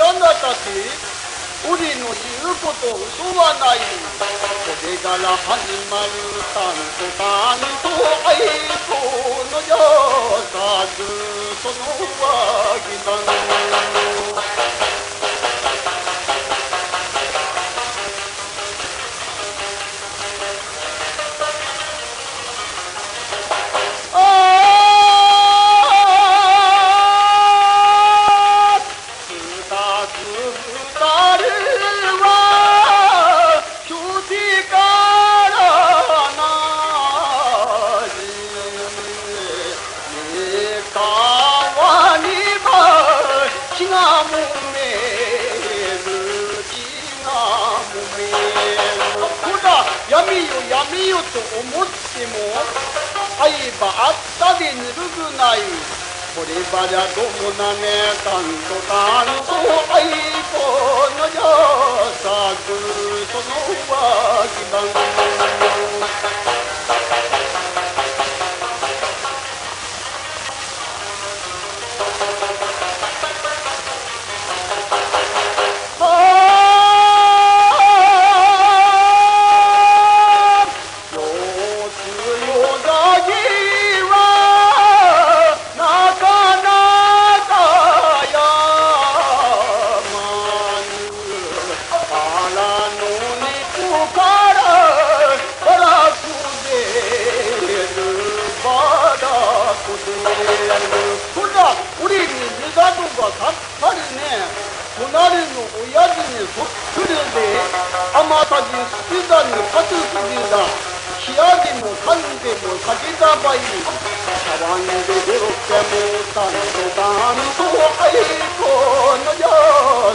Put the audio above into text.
あなたち우리の言うこと嘘はない。これから始まるタントタント愛子のやさずそのわぎだの闇よ闇よと思っても愛ばあったでぬるぐない。こればりゃどもなめたんとたんと愛子のやさぐそのわぎばんほら、俺に目だとがさっぱりね、隣の親父にそっくりで、甘さじ好きだにかつすぎだ。冷やでもかんでも酒だばい。茶碗ででろってもたんとたんと愛子のや